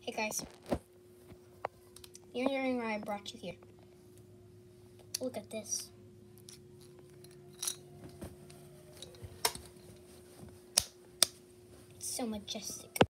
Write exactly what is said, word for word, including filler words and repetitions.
Hey guys, you're wondering why I brought you here. Look at this. It's so majestic.